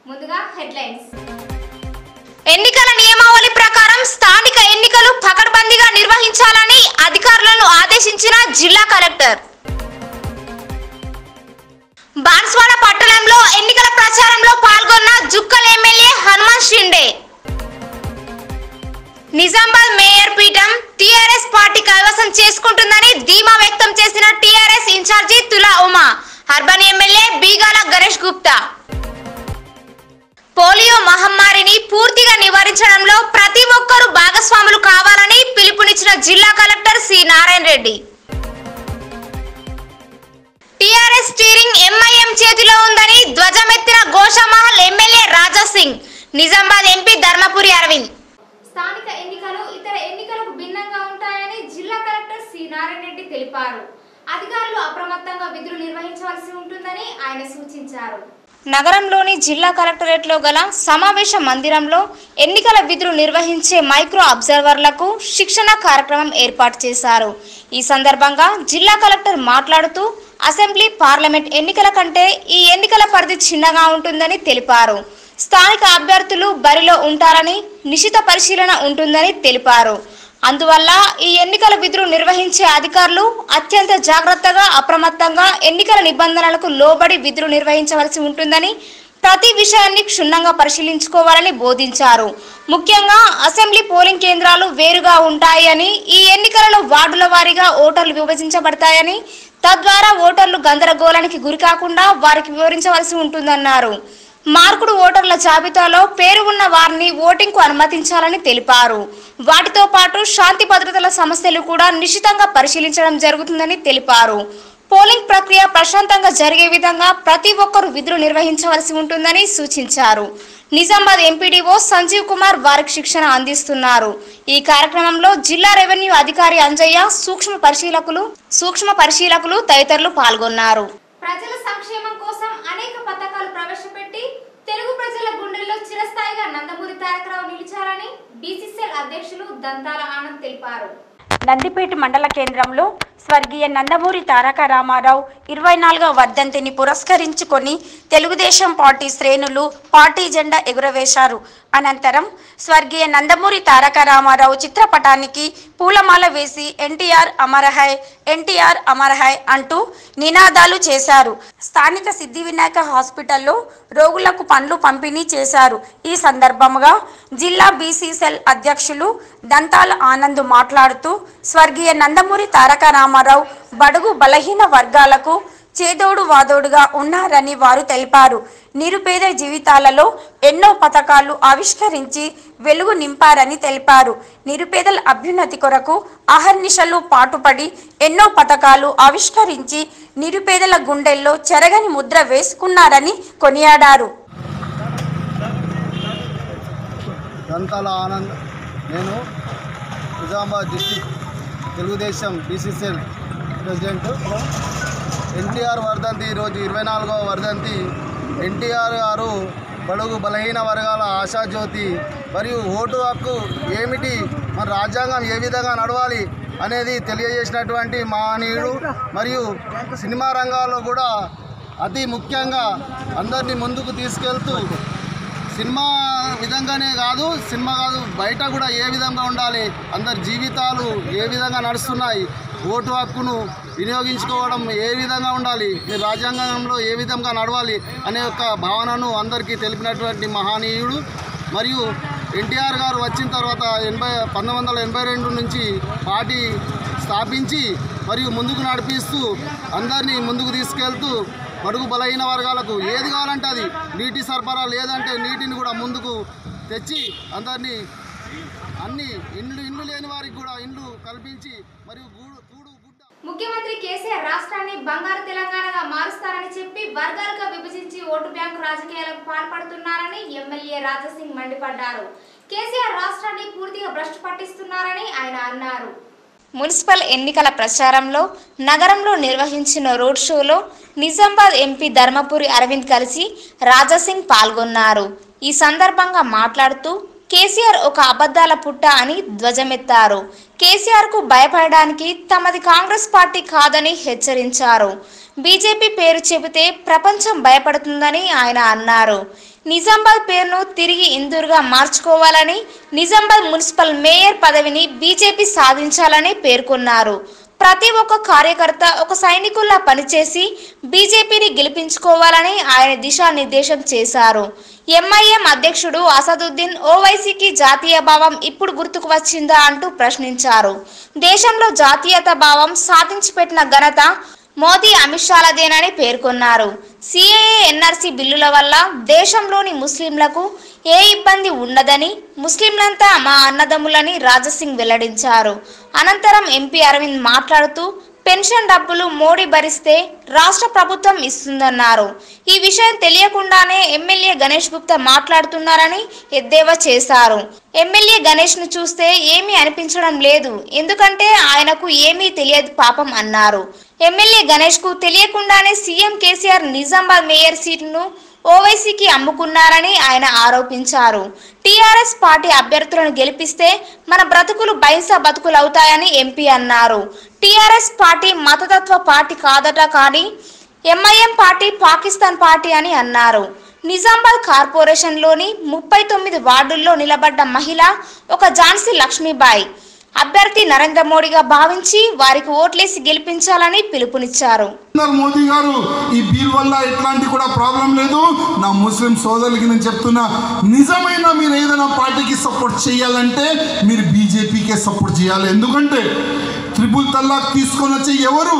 ముందుగా హెడ్లైన్స్. ఎన్నికల నియమావళి ప్రకారం స్థానిక ఎన్నికలు పకడ్బందీగా నిర్వహించాలని అధికారులను ఆదేశించిన జిల్లా కలెక్టర్. బాన్స్వాడ పట్టణంలో ఎన్నికల ప్రచారంలో పాల్గొన్న జుక్కల్ ఎమ్మెల్యే హనుమంత్ షిండే. నిజామాబాద్ మేయర్ పీఠం టీఆర్ఎస్ పార్టీ కైవసం చేసుకుంటుందని ధీమా వ్యక్తం చేసిన TRS incharge Tula Uma. Urban MLA Bigala Ganesh Gupta. Polio మహమ్మారిని పూర్తిగా నివారించడంలో ప్రతి ఒక్కరూ భాగస్వాములు కావాలని పిలుపునిచ్చిన జిల్లా collector C Narayana Reddy. TRS steering MIM చేతిలో ఉందని ధ్వజమెత్తిన గోషామహల్ ఎమ్మెల్యే రాజా సింగ్. నిజామాబాద్ ఎంపీ ధర్మపురి అరవింద్. స్థానిక ఎన్నికలు ఇతర ఎన్నికలకు భిన్నంగా ఉంటాయని జిల్లా కలెక్టర్ సి నారాయణ రెడ్డి తెలిపారు. అధికారులు అప్రమత్తంగా విధులు నిర్వహించవలసి ఉంటుందని ఆయన సూచించారు. నగరంలోని జిల్లా కలెక్టరేట్లో గల సమావేశ మందిరంలో ఎన్నికల విధులు నిర్వహించే మైక్రో అబ్జర్వర్లకు శిక్షణ కార్యక్రమం ఏర్పాటు చేశారు. ఈ సందర్భంగా జిల్లా కలెక్టర్ మాట్లాడుతూ అసెంబ్లీ పార్లమెంట్ ఎన్నికల కంటే ఈ ఎన్నికల పరిధి చిన్నగా ఉంటుందని తెలిపారు. స్థానిక అభ్యర్థులు బరిలో ఉంటారని నిశిత పరిశీలన ఉంటుందని తెలిపారు. అందువల్ల ఈ ఎన్నికల విధులు నిర్వహించే అధికారులు అత్యంత జాగ్రత్తగా అప్రమత్తంగా ఎన్నికల నిబంధనలకు లోబడి విధులు నిర్వహించవలసి ఉంటుందని ప్రతి విషయాన్ని క్షుణ్ణంగా పరిశీలించుకోవాలని బోధించారు. ముఖ్యంగా అసెంబ్లీ పోలింగ్ కేంద్రాలు వేరుగా ఉంటాయని ఈ ఎన్నికలలో వార్డుల వారీగా ఓటర్లు విభజించబడతాయని తద్వారా ఓటర్లు గందరగోళానికి గురికాకుండా వారికి వివరించవలసి ఉంటుందన్నారు. మార్కుడు ఓటర్ల జాబితాలో పేరు ఉన్న వారిని ఓటింగ్కు అనుమతించాలని తెలిపారు. వాటితో పాటు శాంతి భద్రతల సమస్యలు కూడా నిశితంగా పరిశీలించడం జరుగుతుందని తెలిపారు. పోలింగ్ ప్రక్రియ ప్రశాంతంగా జరిగే విధంగా ప్రతి ఒక్కరూ విధులు నిర్వహించవలసి ఉంటుందని సూచించారు. నిజామాబాద్ ఎంపీడీఓ సంజీవ్ కుమార్ వారికి శిక్షణ అందిస్తున్నారు. ఈ కార్యక్రమంలో జిల్లా రెవెన్యూ అధికారి అంజయ్య, సూక్ష్మ పరిశీలకులు తదితరులు పాల్గొన్నారు. ప్రజల సంక్షేమం కోసం అనేక పథకాలు ప్రవేశపెట్టి తెలుగు ప్రజల గుండెల్లో చిరస్థాయిగా నందమూరి తారక రావు నిలిచారని బీసీసీఎల్ అధ్యక్షులు దంతాల ఆనంద్ తెలిపారు. నందిపేట మండల కేంద్రంలో స్వర్గీయ నందమూరి తారక రామారావు 24వ వర్ధంతిని పురస్కరించుకొని తెలుగుదేశం పార్టీ శ్రేణులు పార్టీ జెండా ఎగురవేశారు. అనంతరం స్వర్గీయ నందమూరి తారక రామారావు చిత్రపటానికి పూలమాల వేసి ఎన్టీఆర్ అమరహై, ఎన్టీఆర్ అమరహై అంటూ నినాదాలు చేశారు. స్థానిక సిద్ధి వినాయక హాస్పిటల్లో రోగులకు పండ్లు పంపిణీ చేశారు. ఈ సందర్భంగా జిల్లా బీసీసీఎల్ అధ్యక్షులు దంతాల ఆనంద్ మాట్లాడుతూ స్వర్గీయ నందమూరి తారక రామారావు బడుగు బలహీన వర్గాలకు చేదోడు వాదోడుగా ఉన్నారని వారు తెలిపారు. నిరుపేద జీవితాలలో ఎన్నో పథకాలు ఆవిష్కరించి వెలుగు నింపారని తెలిపారు. నిరుపేదల అభ్యున్నతి కొరకు అహర్నిశలు పాటుపడి ఎన్నో పథకాలు ఆవిష్కరించి నిరుపేదల గుండెల్లో చెరగని ముద్ర వేసుకున్నారని కొనియాడారు. దంతాల ఆనంద్, నేను Nizamabad district Telugu Desam BCCL president. NTR వర్ధంతి ఈరోజు 24వ వర్ధంతి. ఎన్టీఆర్ గారు బడుగు బలహీన వర్గాల ఆశాజ్యోతి మరియు ఓటు హక్కు ఏమిటి, మన రాజ్యాంగం ఏ విధంగా నడవాలి అనేది తెలియజేసినటువంటి మహనీయుడు. మరియు సినిమా రంగాల్లో కూడా అతి ముఖ్యంగా అందరినీ ముందుకు తీసుకెళ్తూ సినిమా విధంగానే కాదు, బయట కూడా ఏ విధంగా ఉండాలి, అందరి జీవితాలు ఏ విధంగా నడుస్తున్నాయి, ఓటు హక్కును వినియోగించుకోవడం ఏ విధంగా ఉండాలి, రాజ్యాంగంలో ఏ విధంగా నడవాలి అనే ఒక భావనను అందరికీ తెలిపినటువంటి మహనీయుడు. మరియు ఎన్టీఆర్ గారు వచ్చిన తర్వాత 1982 నుంచి పార్టీ స్థాపించి మరియు ముందుకు నడిపిస్తూ అందరినీ ముందుకు తీసుకెళ్తూ బడుగు బలహీన వర్గాలకు ఏది కావాలంటే అది, నీటి సరఫరా లేదంటే నీటిని కూడా ముందుకు తెచ్చి అందరినీ అన్ని ఇండ్లు లేని వారికి కూడా ఇండ్లు కల్పించి మరియు ముఖ్యమంత్రి కేసీఆర్ రాష్ట్రాన్ని బంగారు తెలంగాణగా మారుస్తారని చెప్పి వర్గాలుగా విభజించి ఓటు బ్యాంకు రాజకీయాలకు పాల్పడుతున్నారని ఎమ్మెల్యే రాజాసింగ్ మండిపడ్డారు. కేసీఆర్ రాష్ట్రాన్ని పూర్తిగా భ్రష్టు పట్టిస్తున్నారని ఆయన అన్నారు. మున్సిపల్ ఎన్నికల ప్రచారంలో నగరంలో నిర్వహించిన రోడ్ షోలో నిజామాబాద్ ఎంపీ ధర్మపురి అరవింద్ కలిసి రాజాసింగ్ పాల్గొన్నారు. ఈ సందర్భంగా మాట్లాడుతూ కేసీఆర్ ఒక అబద్ధాల పుట్ట అని ధ్వజమెత్తారు. కేసీఆర్ కు భయపడడానికి తమది కాంగ్రెస్ పార్టీ కాదని హెచ్చరించారు. బీజేపీ పేరు చెబితే ప్రపంచం భయపడుతుందని ఆయన అన్నారు. నిజామాబాద్ పేరును తిరిగి ఇందూరుగా మార్చుకోవాలని, నిజామాబాద్ మున్సిపల్ మేయర్ పదవిని బీజేపీ సాధించాలని పేర్కొన్నారు. ప్రతి ఒక్క కార్యకర్త ఒక సైనికుల్లా పనిచేసి బీజేపీని గెలిపించుకోవాలని ఆయన దిశానిర్దేశం చేశారు. ఎంఐఎం అధ్యక్షుడు అసదుద్దీన్ ఓవైసీకి జాతీయ భావం ఇప్పుడు గుర్తుకు వచ్చిందా అంటూ ప్రశ్నించారు. దేశంలో జాతీయత భావం సాధించి పెట్టిన ఘనత మోదీ అమిత్ షాలదేనని పేర్కొన్నారు. సిఏఏ ఎన్ఆర్సీ బిల్లుల వల్ల దేశంలోని ముస్లింలకు ఏ ఇబ్బంది ఉండదని, ముస్లింలంతా మా అన్నదమ్ములని రాజాసింగ్ వెల్లడించారు. అనంతరం ఎంపీ అరవింద్ మాట్లాడుతూ పెన్షన్ డబ్బులు మోడీ భరిస్తే రాష్ట్ర ప్రభుత్వం ఇస్తుందన్నారు. ఈ విషయం తెలియకుండానే ఎమ్మెల్యే గణేష్ గుప్తా మాట్లాడుతున్నారని ఎద్దేవా చేశారు. ఎమ్మెల్యే గణేష్ ను చూస్తే ఏమీ అనిపించడం లేదు, ఎందుకంటే ఆయనకు ఏమీ తెలియదు పాపం అన్నారు. ఎమ్మెల్యే గణేష్ కు తెలియకుండానే సీఎం కేసీఆర్ నిజామాబాద్ మేయర్ సీటును ఓవైసీకి అమ్ముకున్నారని ఆయన ఆరోపించారు. టీఆర్ఎస్ పార్టీ అభ్యర్థులను గెలిపిస్తే మన బ్రతుకులు బైసా బతుకులు అవుతాయని ఎంపీ అన్నారు. టీఆర్ఎస్ పార్టీ మతతత్వ పార్టీ కాదట, కానీ ఎంఐఎం పార్టీ పాకిస్తాన్ పార్టీ అని అన్నారు. నిజామాబాద్ కార్పొరేషన్లోని 39 వార్డుల్లో నిలబడ్డ మహిళ ఒక ఝాన్సీ లక్ష్మీబాయి అభ్యర్థి నరేంద్ర మోడీగా భావించి వారికి ఓట్లేసి గెలిపించాలని పిలుపునిచ్చారు. మోదీ గారు ఈ బిల్ వల్ల ఎట్లాంటి కూడా ప్రాబ్లం లేదు. నా ముస్లిం సోదరులకి నేను చెప్తున్నా, నిజమైన మీరు ఏదైనా పార్టీకి సపోర్ట్ చేయాలంటే మీరు బీజేపీకే సపోర్ట్ చేయాలి. ఎందుకంటే ట్రిపుల్ తలాక్ తీసుకొని వచ్చి ఎవరు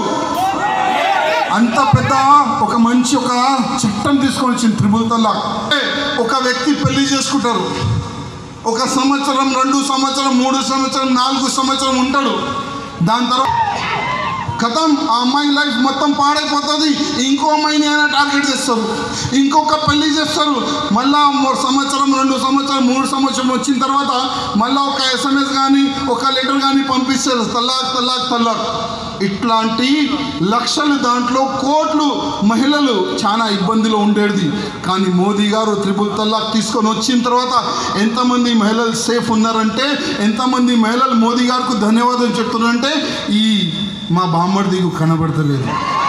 అంత పెద్ద ఒక మంచి ఒక చట్టం తీసుకొని వచ్చింది ట్రిపుల్ తలాక్. ఒక వ్యక్తి పెళ్లి చేసుకుంటారు, 1 సంవత్సరం 2 సంవత్సరం 3 సంవత్సరం 4 సంవత్సరం ఉంటాడు. దాని తర్వాత కథం ఆ అమ్మాయి లైఫ్ మొత్తం పాడైపోతుంది. ఇంకో అమ్మాయిని అయినా టార్గెట్ చేస్తారు, ఇంకొక పెళ్లి చేస్తారు. మళ్ళా సంవత్సరం 2 సంవత్సరం 3 సంవత్సరం వచ్చిన తర్వాత మళ్ళీ ఒక SMS కానీ ఒక లెటర్ కానీ పంపిస్తారు, తలాక్ తలాక్ తలాక్. ఇట్లాంటి లక్షలు, దాంట్లో కోట్లు మహిళలు చాలా ఇబ్బందిలో ఉండేది. కానీ మోదీ గారు ట్రిపుల్ తలాక్ తీసుకొని వచ్చిన తర్వాత ఎంతమంది మహిళలు సేఫ్ ఉన్నారంటే, ఎంతమంది మహిళలు మోదీ గారికి ధన్యవాదాలు చెప్తున్నారంటే ఈ మా బామ్మడిదికు కనబడతలేదు.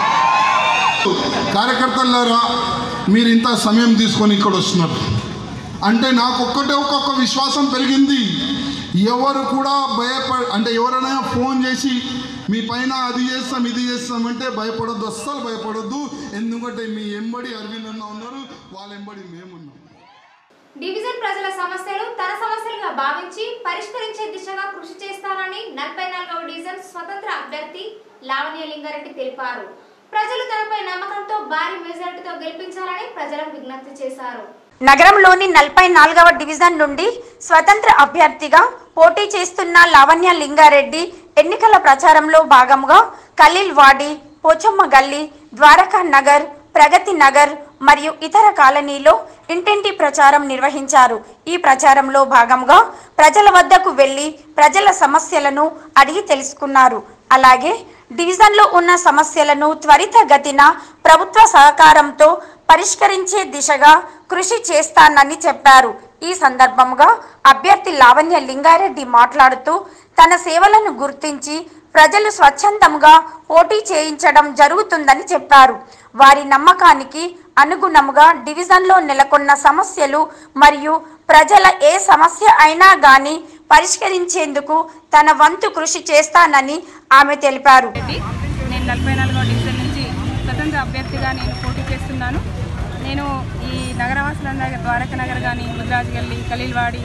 కార్యకర్తలారా, మీరు ఇంత సమయం తీసుకొని ఇక్కడ వస్తున్నారు అంటే నాకు ఒక్కొక్క విశ్వాసం పెరిగింది. ఎవరు కూడా అంటే ఎవరైనా ఫోన్ చేసి మీ పైన అది చేస్తాం ఇది చేస్తామంటే భయపడొద్దు, అస్సలు భయపడొద్దు. ఎందుకంటే మీ ఎంబడి అరవింద్ అన్న ఉన్నారు, వాళ్ళ ఎంబడి మేమున్నాం. డివిజన్ ప్రజల సమస్యలు తన సమస్యలుగా భావించి పరిష్కరించే దిశగా కృషి చేస్తానని 44వ డివిజన్ స్వతంత్ర అభ్యర్థి లావణ్య లింగారెడ్డి తెలిపారు. ప్రజలు తనపై నమ్మకంతో భారీ మెజారిటీతో గెలిపించాలని ప్రజలకు విజ్ఞప్తి చేశారు. నగరంలోని 44వ డివిజన్ నుండి స్వతంత్ర అభ్యర్థిగా పోటీ చేస్తున్న లావణ్య లింగారెడ్డి ఎన్నికల ప్రచారంలో భాగంగా ఖలీల్ వాడి, పోచమ్మ గల్లీ, ద్వారకా నగర్, ప్రగతి నగర్ మరియు ఇతర కాలనీలో ఇంటింటి ప్రచారం నిర్వహించారు. ఈ ప్రచారంలో భాగంగా ప్రజల వద్దకు వెళ్లి ప్రజల సమస్యలను అడిగి తెలుసుకున్నారు. అలాగే డివిజన్లో ఉన్న సమస్యలను త్వరితగతిన ప్రభుత్వ సహకారంతో పరిష్కరించే దిశగా కృషి చేస్తానని చెప్పారు. ఈ సందర్భంగా అభ్యర్థి లావణ్య లింగారెడ్డి మాట్లాడుతూ తన సేవలను గుర్తించి ప్రజలు స్వచ్ఛందంగా పోటీ చేయించడం జరుగుతుందని చెప్పారు. వారి నమ్మకానికి అనుగుణంగా డివిజన్లో నెలకొన్న సమస్యలు మరియు ప్రజల ఏ సమస్య అయినా గానీ పరిష్కరించేందుకు తన వంతు కృషి చేస్తానని ఆమె తెలిపారు. నేను 44వ డివిజన్ నుంచి స్వతంత్ర అభ్యర్థిగా నేను పోటీ చేస్తున్నాను. నేను ఈ నగరవాసులందరికీ ద్వారకా నగర్ కానీ, ముద్రాజ్ గల్లీ, ఖలీల్వాడి,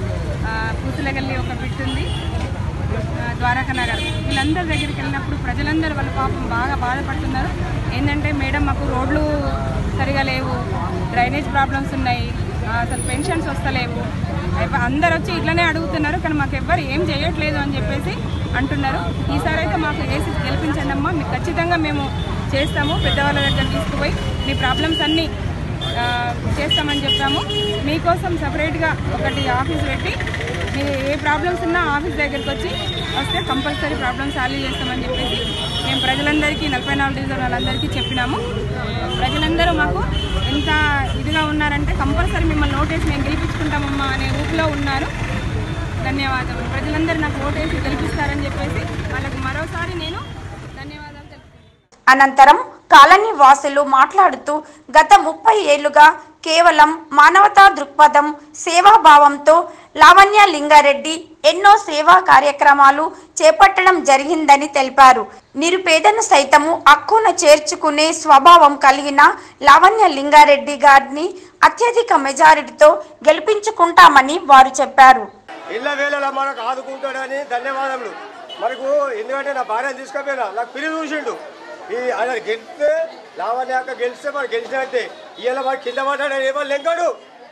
పూతుల గల్లీ ఒక బిట్ ఉంది, ద్వారకా నగర్, వీళ్ళందరి దగ్గరికి వెళ్ళినప్పుడు ప్రజలందరూ వాళ్ళ పాపం బాగా బాధపడుతున్నారు. ఏంటంటే మేడం మాకు రోడ్లు సరిగా లేవు, డ్రైనేజ్ ప్రాబ్లమ్స్ ఉన్నాయి, అసలు పెన్షన్స్ వస్తలేవు, అందరు వచ్చి ఇట్లనే అడుగుతున్నారు, కానీ మాకు ఎవ్వరు ఏం చేయట్లేదు అని చెప్పేసి అంటున్నారు. ఈసారి అయితే మాకు వేసి గెలిపించండి అమ్మా, మీకు ఖచ్చితంగా మేము చేస్తాము, పెద్దవాళ్ళ దగ్గర తీసుకుపోయి మీ ప్రాబ్లమ్స్ అన్నీ చేస్తామని చెప్పాము. మీకోసం సపరేట్గా ఒకటి ఆఫీస్ పెట్టి మీరు ఏ ప్రాబ్లమ్స్ ఉన్నా ఆఫీస్ దగ్గరికి వస్తే కంపల్సరీ ప్రాబ్లమ్స్ సాల్వ్ చేస్తామని చెప్పేసి మేము ప్రజలందరికీ 44 డివిజన్ వాళ్ళందరికీ చెప్పినాము. ప్రజలందరూ మాకు ఎంత ఇదిగా ఉన్నారంటే కంపల్సరీ మిమ్మల్ని ఓటేసి మేము గెలిపించుకుంటామమ్మా అనే ఊపిలో ఉన్నారు. ధన్యవాదాలు. ప్రజలందరూ నాకు ఓటేసి గెలిపిస్తారని చెప్పేసి వాళ్ళకి మరోసారి నేను ధన్యవాదాలు తెలుపుతున్నాను. అనంతరం కాలనీ వాసులు మాట్లాడుతూ గత 30 ఏళ్లుగా కేవలం మానవతా దృక్పథం, సేవాభావంతో లావణ్య లింగారెడ్డి ఎన్నో సేవా కార్యక్రమాలు చేపట్టడం జరిగిందని తెలిపారు. నిరుపేదను సైతము హక్కున చేర్చుకునే స్వభావం కలిగిన లావణ్య లింగారెడ్డి గారిని అత్యధిక మెజారిటీతో గెలిపించుకుంటామని వారు చెప్పారు. ఇళ్ళ వేళలా మనకు ఆదుకుంటాడని ధన్యవాదములు. మనకు ఎందుకంటే నా భార్యను తీసుకుపోయినా నాకు పిల్లి చూసిండు. ఆయన గెలిస్తే లావణ్య గెలిస్తే మనం గెలిచినట్టే. ఇవాళ వాడు కింద పడ్డాడు ఏమో లెంగడు,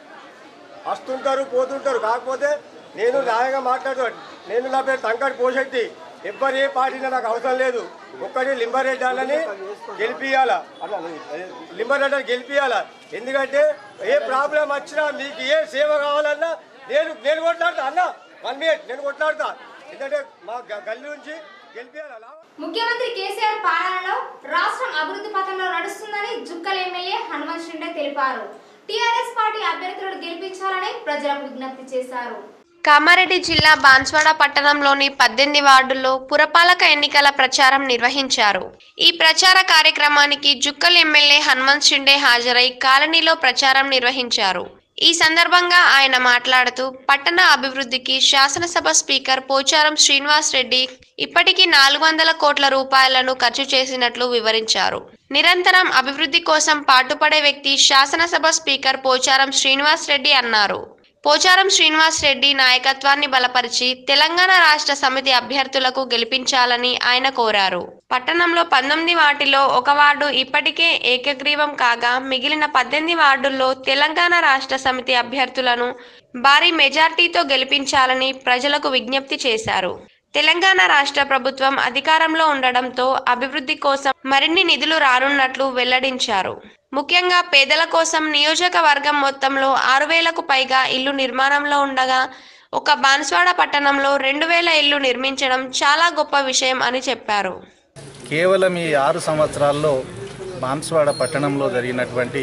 వస్తుంటారు పోతుంటారు. కాకపోతే నేను న్యాయంగా మాట్లాడుతాను. నేను నా పేరు తంకడి పోశెట్టి. ఎవ్వరు ఏ పార్టీలో నాకు అవసరం లేదు. ఒక్కటి లింబారెడ్డి అన్నని గెలిపియాలా, లింబారెడ్డి అని గెలిపియాలా. ఎందుకంటే ఏ ప్రాబ్లం వచ్చినా మీకు ఏ సేవ కావాలన్నా నేను కొట్లాడతా అన్న. 1 minute నేను కొట్లాడతా. ఎందుకంటే మా గల్లి నుంచి గెలిపియాలా. ముఖ్యమంత్రి కేసీఆర్ పాలనలో రాష్ట్రం అభివృద్ధి పథంలో నడుస్తుందని జుక్కల్ ఎమ్మెల్యే హనుమంత్ షిండే తెలిపారు. టీఆర్ఎస్ పార్టీ అభ్యర్థులను గెలిపించాలని ప్రజలకు విజ్ఞప్తి చేశారు. కామారెడ్డి జిల్లా బాన్స్వాడ పట్టణంలోని 18 వార్డుల్లో పురపాలక ఎన్నికల ప్రచారం నిర్వహించారు. ఈ ప్రచార కార్యక్రమానికి జుక్కల్ ఎమ్మెల్యే హనుమంత్ షిండే హాజరై కాలనీలో ప్రచారం నిర్వహించారు. ఈ సందర్భంగా ఆయన మాట్లాడుతూ పట్టణ అభివృద్ధికి శాసనసభ స్పీకర్ పోచారం శ్రీనివాస్ రెడ్డి ఇప్పటికీ 400 కోట్ల రూపాయలను ఖర్చు చేసినట్లు వివరించారు. నిరంతరం అభివృద్ధి కోసం పాటుపడే వ్యక్తి శాసనసభ స్పీకర్ పోచారం శ్రీనివాస్ రెడ్డి అన్నారు. పోచారం శ్రీనివాస్ రెడ్డి నాయకత్వాన్ని బలపరిచి తెలంగాణ రాష్ట్ర సమితి అభ్యర్థులకు గెలిపించాలని ఆయన కోరారు. పట్టణంలో 19 వాటిలో 1 వార్డు ఇప్పటికే ఏకగ్రీవం కాగా మిగిలిన 18 వార్డుల్లో తెలంగాణ రాష్ట్ర సమితి అభ్యర్థులను భారీ మెజార్టీతో గెలిపించాలని ప్రజలకు విజ్ఞప్తి చేశారు. తెలంగాణ రాష్ట్ర ప్రభుత్వం అధికారంలో ఉండడంతో అభివృద్ధి కోసం మరిన్ని నిధులు రానున్నట్లు వెల్లడించారు. ముఖ్యంగా పేదల కోసం నియోజకవర్గం మొత్తంలో 6,000కు పైగా ఇల్లు నిర్మాణంలో ఉండగా ఒక బాన్స్వాడ పట్టణంలో 2,000 ఇల్లు నిర్మించడం చాలా గొప్ప విషయం అని చెప్పారు. కేవలం ఈ 6 సంవత్సరాల్లో బాన్స్వాడ పట్టణంలో జరిగినటువంటి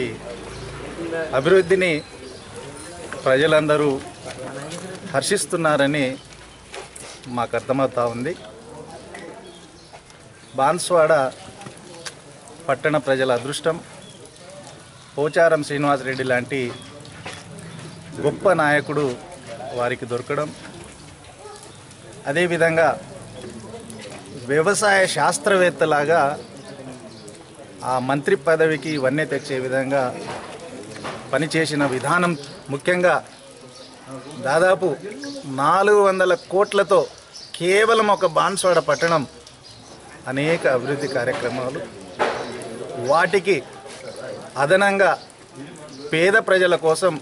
అభివృద్ధిని ప్రజలందరూ హర్షిస్తున్నారని మాకు అర్థమవుతా ఉంది. బాన్స్వాడ పట్టణ ప్రజల అదృష్టం పోచారం శ్రీనివాసరెడ్డి లాంటి గొప్ప నాయకుడు వారికి దొరకడం, అదేవిధంగా వ్యవసాయ శాస్త్రవేత్తలాగా ఆ మంత్రి పదవికి వన్నె తెచ్చే విధంగా పనిచేసిన విధానం, ముఖ్యంగా దాదాపు 400 కోట్లతో కేవలం ఒక బాన్స్వాడ పట్టణం అనేక అభివృద్ధి కార్యక్రమాలు, వాటికి అదనంగా పేద ప్రజల కోసం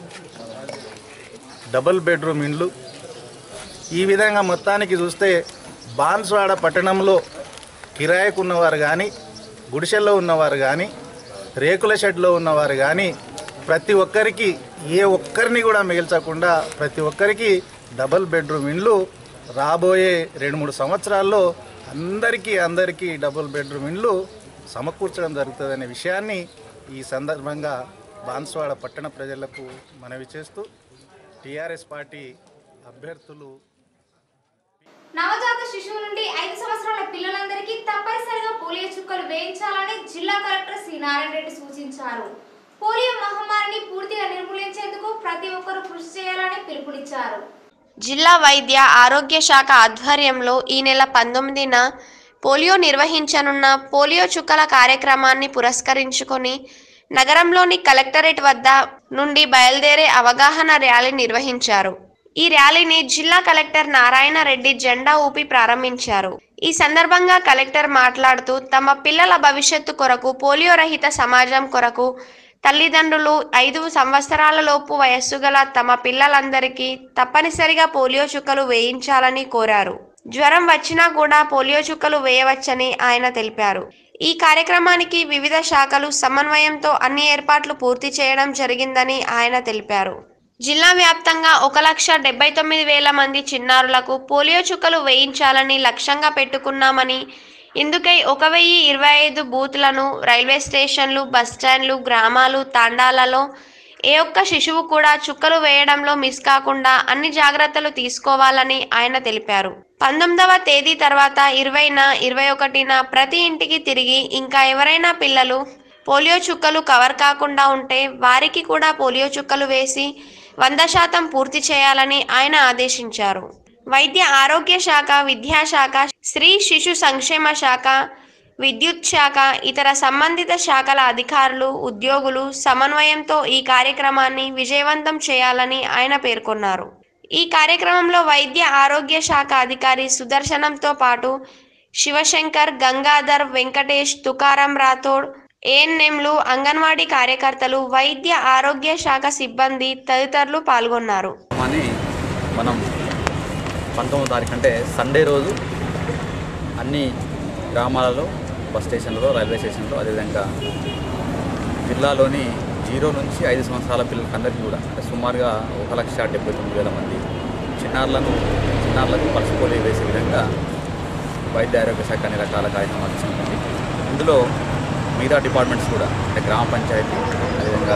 డబుల్ బెడ్రూమ్ ఇండ్లు, ఈ విధంగా మొత్తానికి చూస్తే బాన్స్వాడ పట్టణంలో కిరాయికు ఉన్నవారు కానీ, గుడిసెల్లో ఉన్నవారు కానీ, రేకుల షెడ్లో ఉన్నవారు కానీ ప్రతి ఒక్కరికి ఏ ఒక్కరిని కూడా మిగిల్చకుండా ప్రతి ఒక్కరికి డబుల్ బెడ్రూమ్ ఇండ్లు రాబోయే 2-3 సంవత్సరాల్లో అందరికీ డబుల్ బెడ్రూమ్ ఇండ్లు సమకూర్చడం జరుగుతుందనే విషయాన్ని ఈ సందర్భంగా బాన్స్వాడ పట్టణ ప్రజలకు మనవి చేస్తూ టీఆర్ఎస్ పార్టీ అభ్యర్థులు నవజాత శిశువు నుండి 5 సంవత్సరాల పిల్లలందరికీ తప్పనిసరిగా పోలియో చుక్కలు వేయించాలని జిల్లా కలెక్టర్ సి నారాయణ రెడ్డి సూచించారు. పోలియో మహమ్మారిని పూర్తిగా నిర్మూలించేందుకు ప్రతి ఒక్కరూ కృషి చేయాలని పిలుపునిచ్చారు. జిల్లా వైద్య ఆరోగ్య శాఖ ఆధ్వర్యంలో ఈ నెల 19న పోలియో నిర్వహించనున్న పోలియో చుక్కల కార్యక్రమాన్ని పురస్కరించుకొని నగరంలోని కలెక్టరేట్ వద్ద నుండి బయలుదేరే అవగాహన ర్యాలీ నిర్వహించారు. ఈ ర్యాలీని జిల్లా కలెక్టర్ నారాయణ రెడ్డి జెండా ఊపి ప్రారంభించారు. ఈ సందర్భంగా కలెక్టర్ మాట్లాడుతూ తమ పిల్లల భవిష్యత్తు కొరకు పోలియో రహిత సమాజం కొరకు తల్లిదండ్రులు 5 సంవత్సరాల లోపు వయస్సు గల తమ పిల్లలందరికీ తప్పనిసరిగా పోలియో చుక్కలు వేయించాలని కోరారు. జ్వరం వచ్చినా కూడా పోలియో చుక్కలు వేయవచ్చని ఆయన తెలిపారు. ఈ కార్యక్రమానికి వివిధ శాఖలు సమన్వయంతో అన్ని ఏర్పాట్లు పూర్తి చేయడం జరిగిందని ఆయన తెలిపారు. జిల్లా వ్యాప్తంగా 1,79,000 మంది చిన్నారులకు పోలియో చుక్కలు వేయించాలని లక్ష్యంగా పెట్టుకున్నామని, ఇందుకై 1,025 బూత్లను రైల్వే స్టేషన్లు, బస్టాండ్లు, గ్రామాలు, తాండాలలో ఏ ఒక్క శిశువు కూడా చుక్కలు వేయడంలో మిస్ కాకుండా అన్ని జాగ్రత్తలు తీసుకోవాలని ఆయన తెలిపారు. 19వ తేదీ తర్వాత 20న, 21న ప్రతి ఇంటికి తిరిగి ఇంకా ఎవరైనా పిల్లలు పోలియో చుక్కలు కవర్ కాకుండా ఉంటే వారికి కూడా పోలియో చుక్కలు వేసి 100% పూర్తి చేయాలని ఆయన ఆదేశించారు. వైద్య ఆరోగ్య శాఖ, విద్యాశాఖ, స్త్రీ శిశు సంక్షేమ శాఖ, విద్యుత్ శాఖ, ఇతర సంబంధిత శాఖల అధికారులు, ఉద్యోగులు సమన్వయంతో ఈ కార్యక్రమాన్ని విజయవంతం చేయాలని ఆయన పేర్కొన్నారు. ఈ కార్యక్రమంలో వైద్య ఆరోగ్య శాఖ అధికారి సుదర్శనంతో పాటు శివశంకర్, గంగాధర్, వెంకటేష్, తుకారాం రాథోడ్, ఏఎన్ఎంలు, అంగన్వాడీ కార్యకర్తలు, వైద్య ఆరోగ్య శాఖ సిబ్బంది తదితరులు పాల్గొన్నారు. మనం 19వ తారీఖు అంటే సండే రోజు అన్ని గ్రామాలలో, బస్ స్టేషన్లలో, రైల్వే స్టేషన్లో, అదేవిధంగా జిల్లాలోని 0 నుంచి 5 సంవత్సరాల పిల్లలందరికీ కూడా అంటే సుమారుగా 1,79,000 మంది చిన్నారులకు పల్స్ పోలియో వేసే విధంగా వైద్య ఆరోగ్య శాఖ అన్ని రకాల కార్యక్రమాలు తీసుకుంటుంది. ఇందులో మిగతా డిపార్ట్మెంట్స్ కూడా అంటే గ్రామ పంచాయతీ, అదేవిధంగా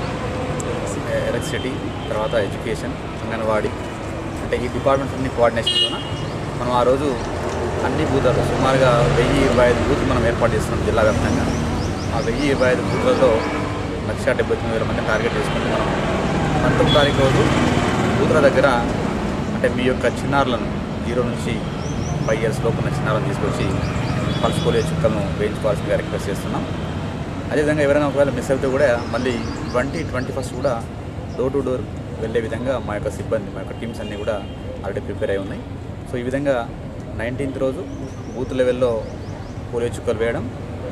ఎలక్ట్రిసిటీ, తర్వాత ఎడ్యుకేషన్, అంగన్వాడీ అంటే ఈ డిపార్ట్మెంట్స్ అన్ని కోఆర్డినేషన్తో మనం ఆ రోజు అన్ని బూతులు సుమారుగా 1025 బూతులు మనం ఏర్పాటు చేస్తున్నాం జిల్లా వ్యాప్తంగా. ఆ 1025 బూతులలో 1,79,000 మంది టార్గెట్ చేసుకుని మనం 19వ తారీఖు రోజు బూతుల దగ్గర అంటే మీ యొక్క చిన్నారులను 0 నుంచి 5 years లోపు ఉన్న చిన్నారులను తీసుకొచ్చి పల్స్ పోలియో చుక్కలను వేయించుకోవాల్సిందిగా రిక్వెస్ట్ చేస్తున్నాం. అదేవిధంగా ఎవరైనా ఒకవేళ మిస్ అయితే కూడా మళ్ళీ 21st కూడా డోర్ టు డోర్ వెళ్ళే విధంగా మా యొక్క సిబ్బంది, మా యొక్క టీమ్స్ అన్నీ కూడా ఆల్రెడీ ప్రిపేర్ అయి ఉన్నాయి. సో ఈ విధంగా 19th రోజు బూత్ లెవెల్లో పోలియో చుక్కలు వేయడం,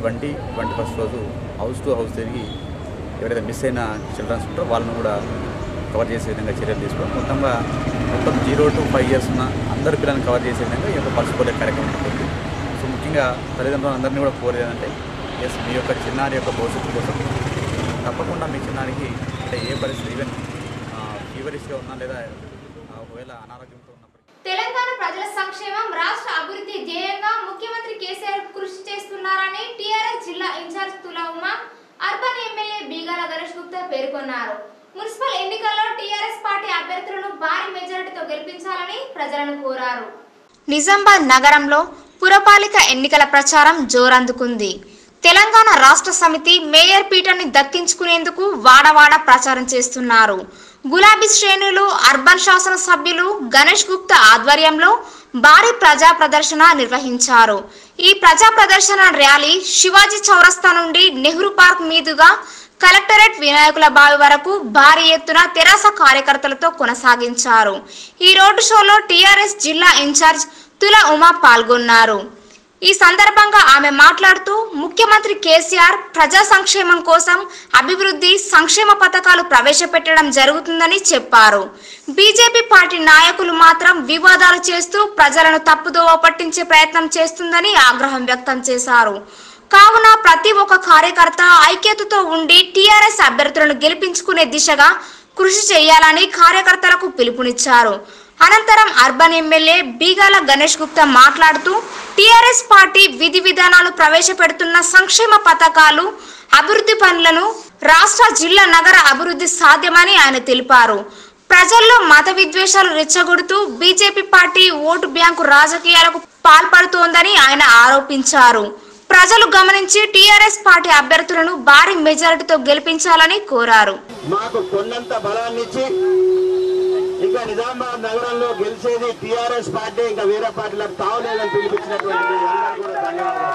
21st రోజు హౌస్ టు హౌస్ తిరిగి ఎవరైతే మిస్ అయిన చిల్డ్రన్స్ ఉంటారో వాళ్ళని కూడా కవర్ చేసే విధంగా చర్యలు తీసుకోవడం. మొత్తం 0 to 5 years ఉన్న అందరి పిల్లల్ని కవర్ చేసే విధంగా ఈ యొక్క పల్స్ పోలియో కార్యక్రమం ఉంటుంది. సో ముఖ్యంగా తల్లిదండ్రులు అందరినీ కూడా కోరేది ఏంటంటే మీ యొక్క చిన్నారి యొక్క భవిష్యత్తు కోసం తప్పకుండా మీ చిన్నారికి అంటే ఏ పరిస్థితి ఈవెన్ ఫీవరిష్గా ఉన్నా లేదా ఒకవేళ అనారోగ్యంతో ఉన్నప్పుడు తెలంగాణ ప్రజల సంక్షేమం, రాష్ట్ర అభివృద్ధి ధ్యేయంగా ముఖ్యమంత్రి కేసీఆర్ కృషి చేస్తున్నారని టీఆర్ఎస్ జిల్లా incharge Tula Uma, urban MLA Bigala Ganesh Gupta పేర్కొన్నారు. మున్సిపల్ ఎన్నికల్లో టీఆర్ఎస్ పార్టీ అభ్యర్థులను భారీ మెజారిటీతో గెలిపించాలని ప్రజలను కోరారు. నిజామాబాద్ నగరంలో పురపాలిక ఎన్నికల ప్రచారం జోరందుకుంది. తెలంగాణ రాష్ట్ర సమితి మేయర్ పీఠాన్ని దక్కించుకునేందుకు వాడవాడ ప్రచారం చేస్తున్నారు. గులాబీ శ్రేణులు, అర్బన్ శాసన సభ్యులు గణేష్ గుప్తా ఆధ్వర్యంలో భారీ ప్రజా ప్రదర్శన నిర్వహించారు. ఈ ప్రజా ప్రదర్శన ర్యాలీ శివాజీ చౌరస్తా నుండి నెహ్రూ పార్క్ మీదుగా కలెక్టరేట్ వినాయకుల బావి వరకు భారీ ఎత్తున తెరాస కార్యకర్తలతో కొనసాగించారు. ఈ రోడ్డు షోలో టీఆర్ఎస్ జిల్లా ఇన్ఛార్జ్ తులా ఉమా పాల్గొన్నారు. ఈ సందర్భంగా ఆమె మాట్లాడుతూ ముఖ్యమంత్రి కేసీఆర్ ప్రజా సంక్షేమం కోసం అభివృద్ధి సంక్షేమ పథకాలు ప్రవేశపెట్టడం జరుగుతుందని చెప్పారు. బీజేపీ పార్టీ నాయకులు మాత్రం వివాదాలు చేస్తూ ప్రజలను తప్పుదోవ పట్టించే ప్రయత్నం చేస్తుందని ఆగ్రహం వ్యక్తం చేశారు. కావున ప్రతి ఒక్క కార్యకర్త ఐక్యతతో ఉండి టీఆర్ఎస్ అభ్యర్థులను గెలిపించుకునే దిశగా కృషి చేయాలని కార్యకర్తలకు పిలుపునిచ్చారు. అనంతరం అర్బన్ ఎమ్మెల్యే బీగాల గణేష్ గుప్తా మాట్లాడుతూ టీఆర్ఎస్ పార్టీ విధి విధానాలు ప్రవేశపెడుతున్న సంక్షేమ పథకాలు, అభివృద్ధి పనులను రాష్ట్ర, జిల్లా, నగర అభివృద్ధి సాధ్యమని ఆయన తెలిపారు. ప్రజల్లో మత విద్వేషాలు రెచ్చగొడుతూ బీజేపీ పార్టీ ఓటు బ్యాంకు రాజకీయాలకు పాల్పడుతోందని ఆయన ఆరోపించారు. ప్రజలు గమనించి టీఆర్ఎస్ పార్టీ అభ్యర్థులను భారీ మెజారిటీతో గెలిపించాలని కోరారు. మాకు కొండంత బలాన్నిచ్చి ఇంకా నిజామాబాద్ నగరంలో గెలిచేది టీఆర్ఎస్ పార్టీ, ఇంకా వేరే పార్టీలకు తావలేదని పిలిపించినటువంటి కూడా ధన్యవాదాలు.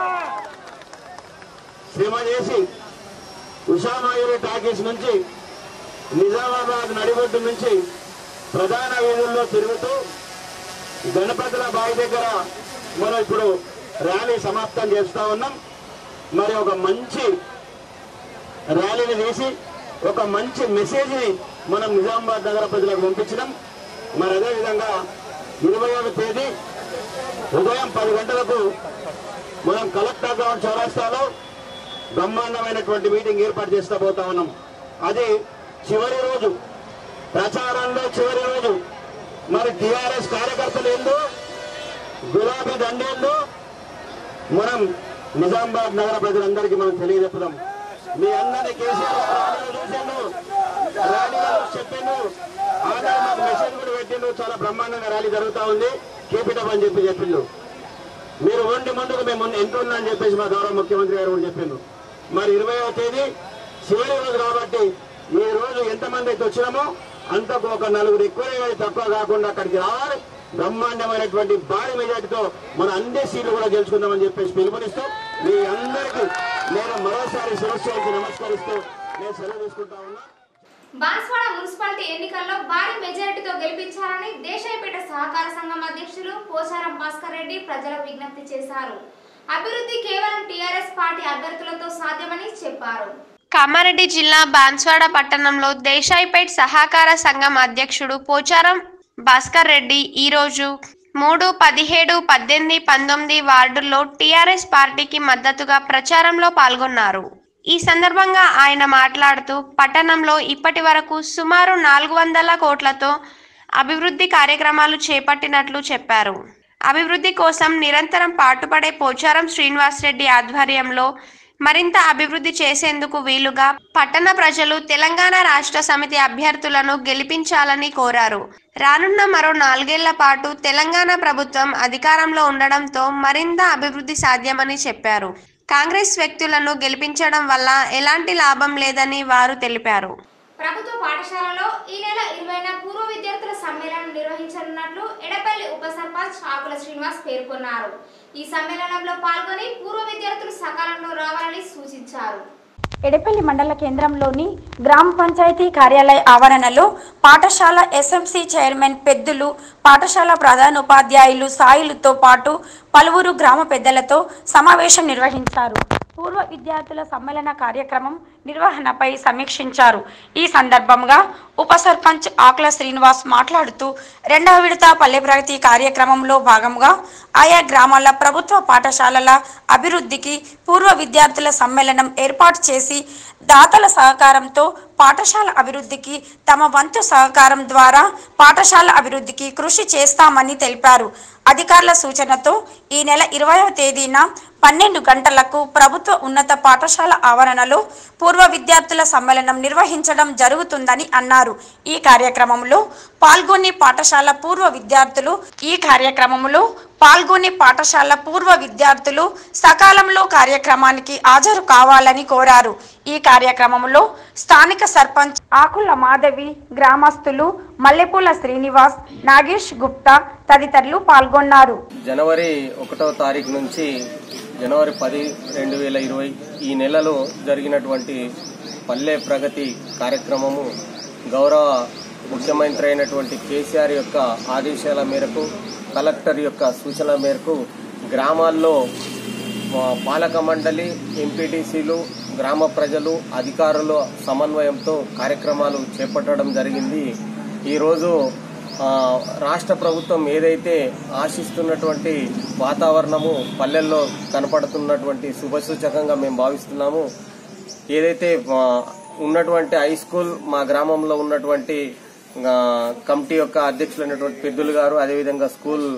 శ్రమ చేసి ఉషామాయూరి టాకీస్ నుంచి నిజామాబాద్ నడిబొడ్డు నుంచి ప్రధాన వీధుల్లో తిరుగుతూ గణపతుల బావి దగ్గర మనం ఇప్పుడు ర్యాలీ సమాప్తం చేస్తూ ఉన్నాం. మరి ఒక మంచి ర్యాలీని తీసి ఒక మంచి మెసేజ్ని మనం నిజామాబాద్ నగర ప్రజలకు పంపించడం. మరి అదేవిధంగా 20వ తేదీ ఉదయం 10 గంటలకు మనం కలెక్టర్ గ్రౌండ్ చౌరస్తాలో బ్రహ్మాండమైనటువంటి మీటింగ్ ఏర్పాటు చేస్తూ పోతా ఉన్నాం. అది చివరి రోజు, ప్రచారంలో చివరి రోజు. మరి టీఆర్ఎస్ కార్యకర్తలు ఏందో, గులాబీ దండేందో మనం నిజామాబాద్ నగర ప్రజలందరికీ మనం తెలియజెప్పుదాం. మీ అందరినీ కేసీఆర్ ర్యాలీలో చెప్పిండు, ఆమె మాకు మెసేజ్ కూడా పెట్టిండు. చాలా బ్రహ్మాండంగా ర్యాలీ జరుగుతూ ఉంది, కేపీటప్ అని చెప్పిండు. మీరు ఒంటి ముందుకు మేము ఎంత ఉన్నా అని చెప్పేసి మా గౌరవ ముఖ్యమంత్రి గారు కూడా చెప్పిండు. మరి 20వ తేదీ చివరి రోజు కాబట్టి ఈ రోజు ఎంతమంది అయితే వచ్చినామో అంతకు ఒక 4 ఎక్కువ తక్కువ కాకుండా అక్కడికి రావాలి. బ్రహ్మాండమైనటువంటి భారీ మెజార్టీతో మన అన్ని సీట్లు కూడా గెలుచుకుందామని చెప్పేసి పిలుపునిస్తూ మీ అందరికీ నేను మరోసారి శిరస్సుకి నమస్కరిస్తూ నేను సెలవు తీసుకుంటా ఉన్నా. బాన్స్వాడ మున్సిపాలిటీ ఎన్నికల్లో భారీ మెజారిటీతో గెలిపించాలని దేశాయిపేట సహకార సంఘం అధ్యక్షులు పోచారం భాస్కర్ రెడ్డి ప్రజలకు విజ్ఞప్తి చేశారు. అభివృద్ధి కేవలం టీఆర్ఎస్ పార్టీ అభ్యర్థులతో సాధ్యమని చెప్పారు. కామారెడ్డి జిల్లా బాన్స్వాడ పట్టణంలో దేశాయిపేట్ సహకార సంఘం అధ్యక్షుడు పోచారం భాస్కర్ రెడ్డి ఈరోజు 3, 17, 18, 19 వార్డుల్లో టీఆర్ఎస్ పార్టీకి మద్దతుగా ప్రచారంలో పాల్గొన్నారు. ఈ సందర్భంగా ఆయన మాట్లాడుతూ పట్టణంలో ఇప్పటి వరకు సుమారు 400 కోట్లతో అభివృద్ధి కార్యక్రమాలు చేపట్టినట్లు చెప్పారు. అభివృద్ధి కోసం నిరంతరం పాటుపడే పోచారం శ్రీనివాస్ రెడ్డి ఆధ్వర్యంలో మరింత అభివృద్ధి చేసేందుకు వీలుగా పట్టణ ప్రజలు తెలంగాణ రాష్ట్ర సమితి అభ్యర్థులను గెలిపించాలని కోరారు. రానున్న మరో 4 ఏళ్ల పాటు తెలంగాణ ప్రభుత్వం అధికారంలో ఉండడంతో మరింత అభివృద్ధి సాధ్యమని చెప్పారు. కాంగ్రెస్ వ్యక్తులను గెలిపించడం వల్ల ఎలాంటి లాభం లేదని వారు తెలిపారు. ప్రభుత్వ పాఠశాలలో ఈ నెల 20న పూర్వ విద్యార్థుల సమ్మేళనం నిర్వహించనున్నట్లు ఎడపల్లి ఉప సర్పంచ్ ఆకుల శ్రీనివాస్ పేర్కొన్నారు. ఈ సమ్మేళనంలో పాల్గొని పూర్వ విద్యార్థులు సకాలంలో రావాలని సూచించారు. ఎడపల్లి మండల కేంద్రంలోని గ్రామ పంచాయతీ కార్యాలయ ఆవరణలో పాఠశాల ఎస్ఎంసీ చైర్మన్ పెద్దులు, పాఠశాల ప్రధానోపాధ్యాయులు సాయిలతో పాటు పలువురు గ్రామ పెద్దలతో సమావేశం నిర్వహించారు. పూర్వ విద్యార్థుల సమ్మేళన కార్యక్రమం నిర్వహణపై సమీక్షించారు. ఈ సందర్భంగా ఉప సర్పంచ్ ఆకుల శ్రీనివాస్ మాట్లాడుతూ 2వ విడత పల్లె ప్రగతి కార్యక్రమంలో భాగంగా ఆయా గ్రామాల ప్రభుత్వ పాఠశాలల అభివృద్ధికి పూర్వ విద్యార్థుల సమ్మేళనం ఏర్పాటు చేసి దాతల సహకారంతో పాఠశాల అభివృద్ధికి తమ వంతు సహకారం ద్వారా పాఠశాల అభివృద్ధికి కృషి చేస్తామని తెలిపారు. అధికారుల సూచనతో ఈ నెల 20వ తేదీన 12 గంటలకు ప్రభుత్వ ఉన్నత పాఠశాల ఆవరణలో పూర్వ విద్యార్థుల సమ్మేళనం నిర్వహించడం జరుగుతుందని అన్నారు. ఈ కార్యక్రమంలో పాల్గొనే పాఠశాల పూర్వ విద్యార్థులు సకాలంలో కార్యక్రమానికి హాజరు కావాలని కోరారు. ఈ కార్యక్రమంలో స్థానిక సర్పంచ్ ఆకుల మాధవి, గ్రామస్తులు మల్లెపూల శ్రీనివాస్, నాగేష్ గుప్తా తదితరులు పాల్గొన్నారు. జనవరి 1వ తారీఖు నుంచి జనవరి 10, 2020 ఈ నెలలో జరిగినటువంటి పల్లె ప్రగతి కార్యక్రమము గౌరవ ముఖ్యమంత్రి అయినటువంటి కేసీఆర్ యొక్క ఆదేశాల మేరకు, కలెక్టర్ యొక్క సూచనల మేరకు గ్రామాల్లో పాలక మండలి, ఎంపీటీసీలు, గ్రామ ప్రజలు, అధికారుల సమన్వయంతో కార్యక్రమాలు చేపట్టడం జరిగింది. ఈరోజు రాష్ట్ర ప్రభుత్వం ఏదైతే ఆశిస్తున్నటువంటి వాతావరణము పల్లెల్లో కనపడుతున్నటువంటి శుభసూచకంగా మేము భావిస్తున్నాము. ఏదైతే ఉన్నటువంటి హై స్కూల్ మా గ్రామంలో ఉన్నటువంటి కమిటీ యొక్క అధ్యక్షులైనటువంటి పెద్దులు గారు, అదేవిధంగా స్కూల్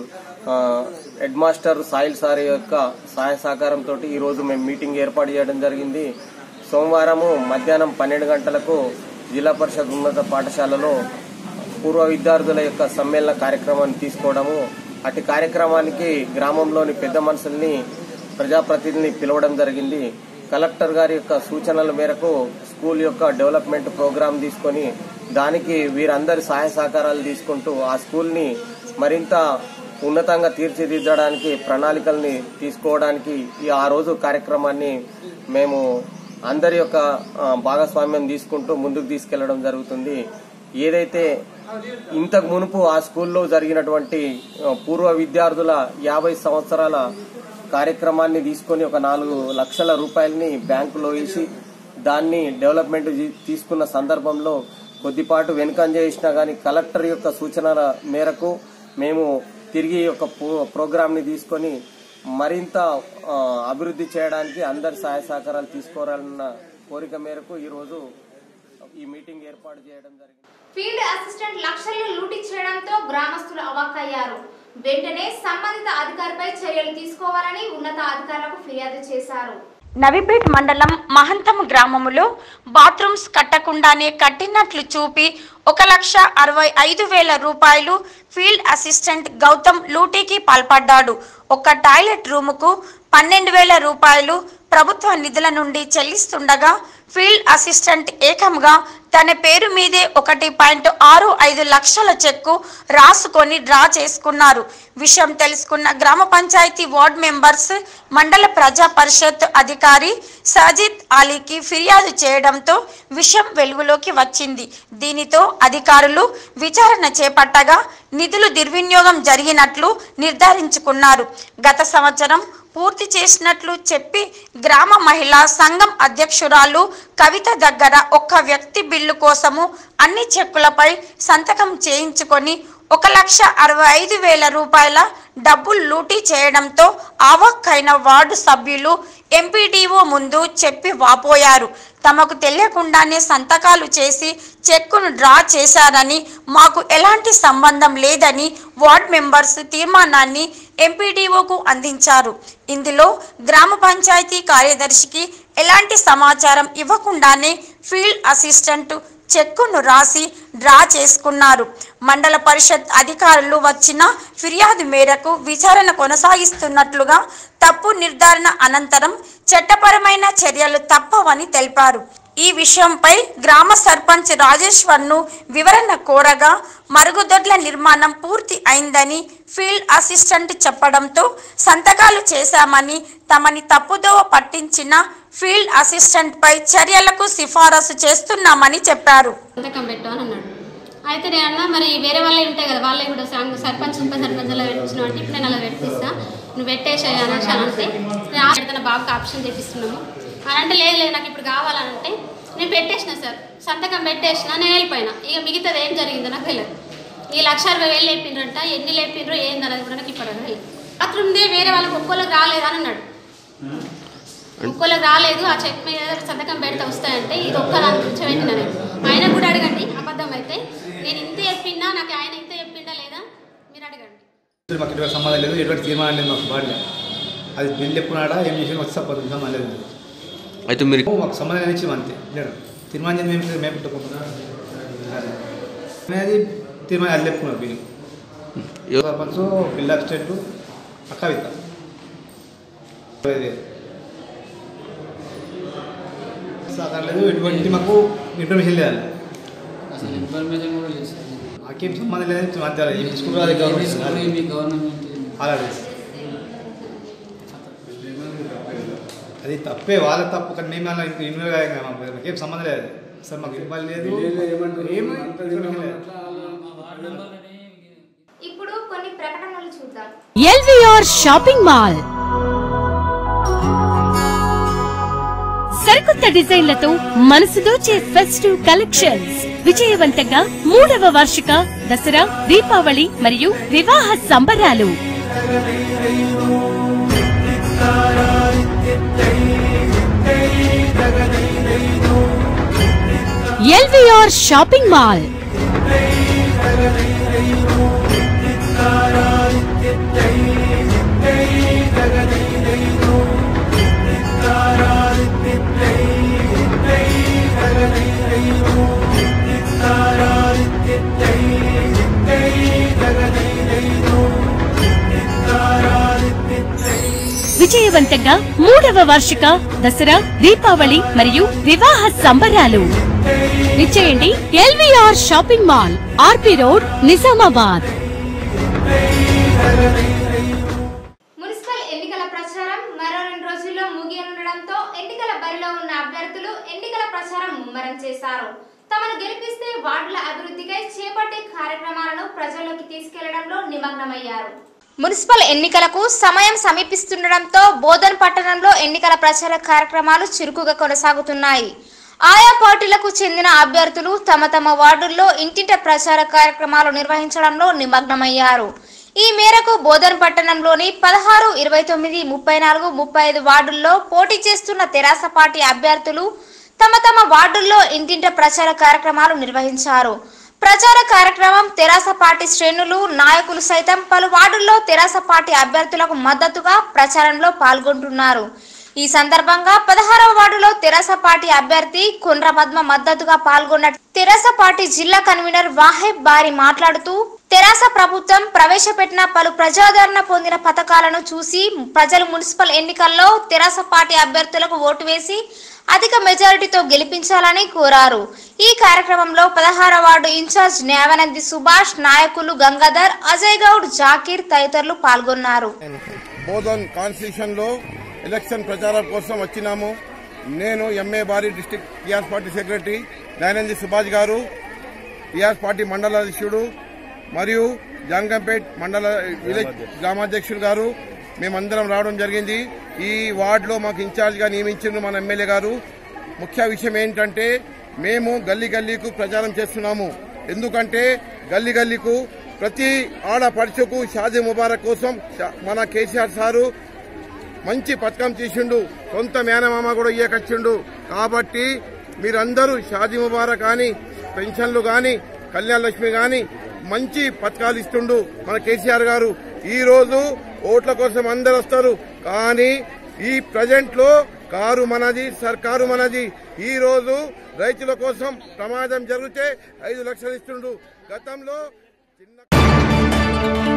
హెడ్ మాస్టర్ సాయిల్ సార్ యొక్క సహాయ సహకారంతో ఈరోజు మేము మీటింగ్ ఏర్పాటు చేయడం జరిగింది. సోమవారము మధ్యాహ్నం 12 గంటలకు జిల్లా పరిషత్ ఉన్నత పాఠశాలలో పూర్వ విద్యార్థుల యొక్క సమ్మేళన కార్యక్రమాన్ని తీసుకోవడము, అటు కార్యక్రమానికి గ్రామంలోని పెద్ద మనుషుల్ని, ప్రజాప్రతినిధిని పిలవడం జరిగింది. కలెక్టర్ గారి యొక్క సూచనల మేరకు స్కూల్ యొక్క డెవలప్మెంట్ ప్రోగ్రాం తీసుకొని దానికి వీరందరి సహాయ సహకారాలు తీసుకుంటూ ఆ స్కూల్ని మరింత ఉన్నతంగా తీర్చిదిద్దడానికి ప్రణాళికల్ని తీసుకోవడానికి ఆ రోజు కార్యక్రమాన్ని మేము అందరి యొక్క భాగస్వామ్యం తీసుకుంటూ ముందుకు తీసుకెళ్లడం జరుగుతుంది. ఏదైతే ఇంతకు మునుపు ఆ స్కూల్లో జరిగినటువంటి పూర్వ విద్యార్థుల 50 సంవత్సరాల కార్యక్రమాన్ని తీసుకొని ఒక 4 లక్షల రూపాయలని బ్యాంకులో వేసి దాన్ని డెవలప్మెంట్ తీసుకున్న సందర్భంలో కొద్దిపాటు వెనుకంజ చేసినా గానీ కలెక్టర్ యొక్క సూచనల మేరకు మేము తిరిగి ఒక ప్రోగ్రాంని తీసుకొని మరింత అభివృద్ధి చేయడానికి అందరి సహాయ సహకారాలు తీసుకోవాలన్న కోరిక మేరకు ఈరోజు ఈ మీటింగ్ ఏర్పాటు చేయడం జరిగింది. ఫీల్డ్ అసిస్టెంట్ లక్షలు లూటీ చేయడంతో గ్రామస్తులు అవాక్కయ్యారు. వెంటనే సంబంధిత అధికారిపై చర్యలు తీసుకోవాలని ఉన్నత అధికారులకు ఫిర్యాదు చేశారు. నవిపేట్ మండలం మహంతం గ్రామములో బాత్రూమ్స్ కట్టకుండానే కట్టినట్లు చూపి 1,65,000 రూపాయలు ఫీల్డ్ అసిస్టెంట్ గౌతమ్ లూటీకి పాల్పడ్డాడు. ఒక టాయిలెట్ రూముకు 12,000 రూపాయలు ప్రభుత్వ నిధుల నుండి చెల్లిస్తుండగా ఫీల్డ్ అసిస్టెంట్ ఏకంగా తన పేరు మీదే 1.65 లక్షల చెక్కు రాసుకొని డ్రా చేసుకున్నారు. విషయం తెలుసుకున్న గ్రామ పంచాయతీ వార్డ్ మెంబర్స్ మండల ప్రజా పరిషత్ అధికారి సాజిద్ అలీకి ఫిర్యాదు చేయడంతో విషయం వెలుగులోకి వచ్చింది. దీనితో అధికారులు విచారణ చేపట్టగా నిధులు దుర్వినియోగం జరిగినట్లు నిర్ధారించుకున్నారు. గత సంవత్సరం పూర్తి చేసినట్లు చెప్పి గ్రామ మహిళా సంఘం అధ్యక్షురాలు కవిత దగ్గర ఒక్క వ్యక్తి బిల్లు కోసము అన్ని చెక్కులపై సంతకం చేయించుకొని 1,65,000 రూపాయల డబ్బులు లూటీ చేయడంతో ఆవక్కైన వార్డు సభ్యులు ఎంపీడీఓ ముందు చెప్పి వాపోయారు. తమకు తెలియకుండానే సంతకాలు చేసి చెక్కును డ్రా చేశారని, మాకు ఎలాంటి సంబంధం లేదని వార్డ్ మెంబర్స్ తీర్మానాన్ని ఎంపీడీఓకు అందించారు. ఇందులో గ్రామ పంచాయతీ కార్యదర్శికి ఎలాంటి సమాచారం ఇవ్వకుండానే ఫీల్డ్ అసిస్టెంట్ చెక్కును రాసి డ్రా చేసుకున్నారు. మండల పరిషత్ అధికారులు వచ్చిన ఫిర్యాదు మేరకు విచారణ కొనసాగిస్తున్నట్లుగా తప్పు నిర్ధారణ అనంతరం చట్టపరమైన చర్యలు తప్పవని తెలిపారు. ఈ విషయంపై గ్రామ సర్పంచ్ రాజేశ్వర్ను వివరణ కోరగా మరుగుదొడ్ల నిర్మాణం పూర్తి అయిందని ఫీల్డ్ అసిస్టెంట్ చెప్పడంతో సంతకాలు చేశామని, తమని తప్పుదోవ పట్టించిన ఫీల్డ్ అసిస్టెంట్ పై చర్యలకు సిఫారసు చేస్తున్నామని చెప్పారు. సంతకం పెట్టు అని అన్నాడు. అయితే నేను అన్నా మరి వేరే వాళ్ళే ఉంటాయి కదా, వాళ్ళే కూడా సర్పంచ్ ఉప సర్పంచ్లో పెట్టించిన అంటే ఇప్పుడు నేను అలా పెట్టిస్తా, నువ్వు పెట్టేసాయి అనేసి అని అంటే నేను ఆడుతున్న బాబుకి ఆప్షన్ చేపిస్తున్నాము అని అంటే లేదు నాకు ఇప్పుడు కావాలనంటే నేను పెట్టేసిన సార్, సంతకం పెట్టేసిన, నేను వెళ్ళిపోయినా. ఇక మిగతాది ఏం జరిగిందో నాకు తెలియదు. ఈ 1,60,000 లేపిండ్రంట, ఎన్ని లేపిండ్రో ఏందన్నది కూడా నాకు ఇప్పుడు తెలియదు. బాత్రూమ్దే వేరే వాళ్ళకి ఒక్కోళ్ళకి రాలేదు అని అన్నాడు. ఒక్కోళ్ళకి రాలేదు, ఆ చెక్ మీద సంతకం పెడితే వస్తాయంటే ఇది ఒక్క దాని గురించి పెట్టినా నేను. ఆయన కూడా అడగండి, అబద్ధం అయితే నేను ఇంత చెప్పిందా, నాకు ఆయన ఇంత చెప్పిందా లేదా మీరు అడగండి. మాకు ఎటువంటి సంబంధం లేదు, ఎటువంటి తీర్మానం లేదు మాకు బాడీ. అది బిల్లు ఎప్పుడున్నాడా ఏం చేసి వచ్చి సంబంధం సంబంధం లేదు. అయితే మీరు మాకు సంబంధం ఇచ్చి అంతే లేదు. తీర్మానం మేము పెట్టుకుంటున్నాం అనేది తీర్మానం అది చెప్పుకున్నారు. Bill sarpanch bill assistant Kavitha లేదు, ఎటువంటి మాకు ఇన్ఫర్మేషన్ లేదండి. మాకేం సంబంధం లేదని అంతే ఏం తీసుకుంటారు అది గవర్నమెంట్ అలాగే అది తప్పే, వాళ్ళ తప్పు. కానీ మేము అలా ఇన్వాల్వ్ అయ్యాం, మాకేం సంబంధం లేదు సార్, మాకు ఇవ్వాలి లేదు. ఇప్పుడు కొన్ని ప్రకటనలు చూద్దాం. ఎల్వీఆర్ షాపింగ్ మాల్ సరికొత్త డిజైన్లతో మనసు దోచే ఫెస్టివ్ కలెక్షన్స్ విజయవంతంగా 3వ వార్షిక దసరా, దీపావళి మరియు వివాహ సంబరాలు. ఎల్వీఆర్ షాపింగ్ మాల్ విజయవంతంగా 3వ వార్షిక దసరా, దీపావళి మరియు వివాహ సంబరాలు. విచ్చేయండి LVR shopping mall, RP road, Nizamabad. Municipal ఎన్నికల ప్రచారం మరో 2 రోజుల్లో ముగియనుండడంతో ఎన్నికల బరిలో ఉన్న అభ్యర్థులు ఎన్నికల ప్రచారం ముమ్మరం చేశారు. తమను గెలిపిస్తే వార్డుల అభివృద్ధికై చేపట్టే కార్యక్రమాలను ప్రజల్లోకి తీసుకెళ్లడంలో నిమగ్నమయ్యారు. మున్సిపల్ ఎన్నికలకు సమయం సమీపిస్తుండటంతో బోధన్ పట్టణంలో ఎన్నికల ప్రచార కార్యక్రమాలు చురుకుగా కొనసాగుతున్నాయి. ఆయా పార్టీలకు చెందిన అభ్యర్థులు తమ తమ వార్డుల్లో ఇంటింట ప్రచార కార్యక్రమాలు నిర్వహించడంలో నిమగ్నమయ్యారు. ఈ మేరకు బోధన్ పట్టణంలోని 16, 29, 34, 35 వార్డుల్లో పోటీ చేస్తున్న తెరాస పార్టీ అభ్యర్థులు తమ తమ వార్డుల్లో ఇంటింట ప్రచార కార్యక్రమాలు నిర్వహించారు. ప్రచార కార్యక్రమం తెరాస పార్టీ శ్రేణులు, నాయకులు సైతం పలు వార్డుల్లో తెరాస పార్టీ అభ్యర్థులకు మద్దతుగా ప్రచారంలో పాల్గొంటున్నారు. ఈ సందర్భంగా 16వ వార్డులో తెరాస పార్టీ అభ్యర్థి కొండ్ర పద్మ మద్దతుగా పాల్గొన్న తెరాస పార్టీ జిల్లా కన్వీనర్ వాహెబ్ బారి మాట్లాడుతూ తెరాస ప్రభుత్వం ప్రవేశపెట్టిన పలు ప్రజాదరణ పొందిన పథకాలను చూసి ప్రజలు మున్సిపల్ ఎన్నికల్లో తెరాస పార్టీ అభ్యర్థులకు ఓటు వేసి అధిక మెజారిటీతో గెలిపించాలని కోరారు. ఈ కార్యక్రమంలో 16వ వార్డు ఇన్ఛార్జ్ న్యావనంది సుభాష్, నాయకులు గంగాధర్, అజయ్ గౌడ్, జాకీర్ తదితరులు పాల్గొన్నారు. బోధన్ కాన్స్టిట్యూషన్ లో ఎలక్షన్ ప్రచారం కోసం వచ్చినాము. నేను M A Bari district TRS party secretary, Nyavanandi Subhash గారు టీఆర్ఎస్ పార్టీ మండల అధ్యక్షుడు మరియు జంగంపేట్ మండల విలేజ్ గ్రామాధ్యక్షుడు గారు మేమందరం రావడం జరిగింది. ఈ వార్డులో మాకు ఇన్ఛార్జిగా నియమించిన మన ఎమ్మెల్యే గారు. ముఖ్య విషయం ఏంటంటే మేము గల్లీ గల్లీకు ప్రచారం చేస్తున్నాము. ఎందుకంటే గల్లీ గల్లీకు ప్రతి ఆడపడుచుకు షాదీ ముబారక్ కోసం మన కేసీఆర్ సారు మంచి పథకం తీసిండు. సొంత మేనమామ కూడా ఇయ్యకొచ్చిండు. కాబట్టి మీరందరూ షాదీ ముబారక్ కానీ, పెన్షన్లు కానీ, కళ్యాణ లక్ష్మి కానీ మంచి పథకాలు ఇస్తుండు మన కేసీఆర్ గారు. ఈ రోజు ఓట్ల కోసం అందరు వస్తారు, కానీ ఈ ప్రజెంట్ లో కారు మనది, సర్కారు మనది. ఈ రోజు రైతుల కోసం ప్రమాదం జరిగితే 5 లక్షలు ఇస్తుండు. గతంలో చిన్న